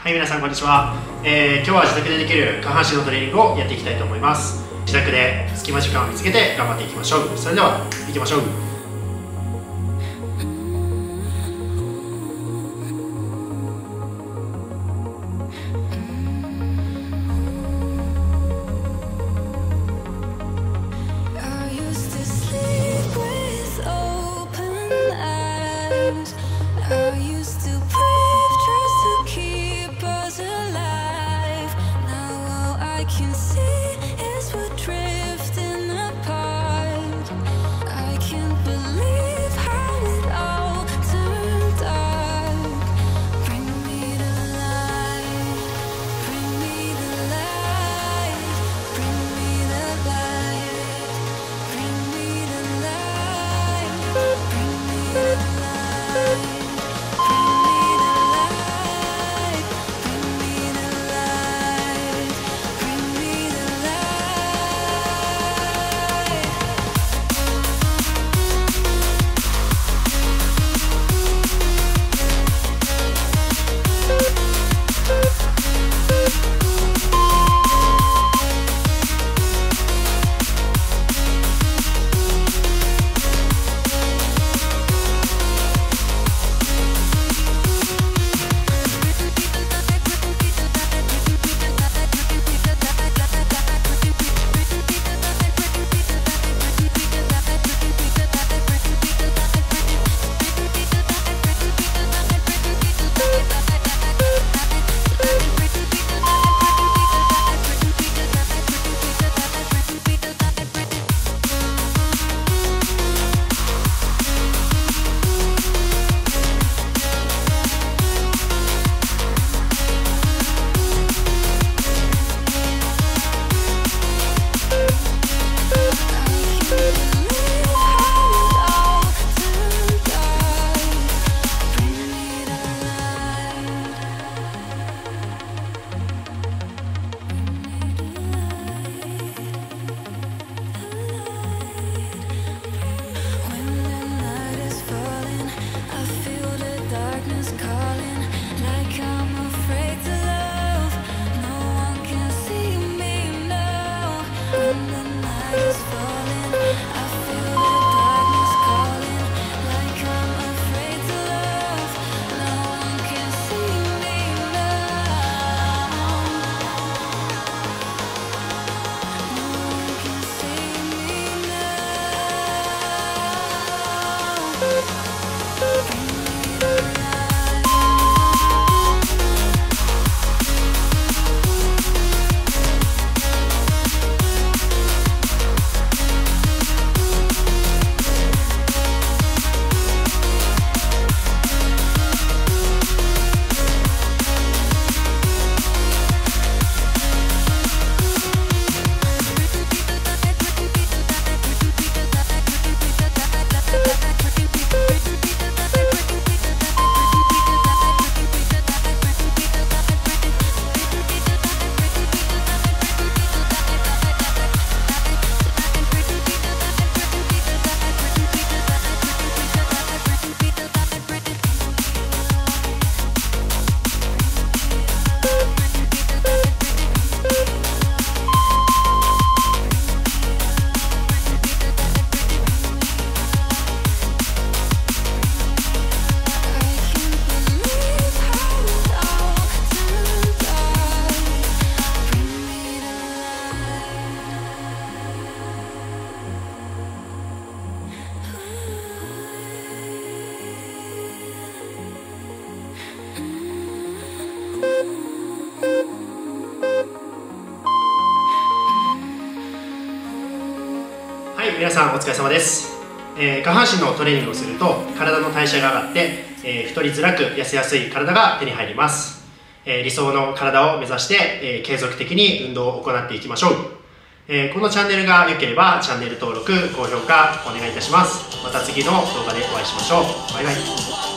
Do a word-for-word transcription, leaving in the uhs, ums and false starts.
はい、皆さんこんにちは、えー、今日は自宅でできる下半身のトレーニングをやっていきたいと思います。自宅で隙間時間を見つけて頑張っていきましょう。それでは行きましょう。はい、皆さんお疲れ様です。えー、下半身のトレーニングをすると体の代謝が上がって、えー、太りづらく痩せやすい体が手に入ります。えー、理想の体を目指して、えー、継続的に運動を行っていきましょう。えー、このチャンネルが良ければチャンネル登録、高評価お願いいたします。また次の動画でお会いしましょう。バイバイ。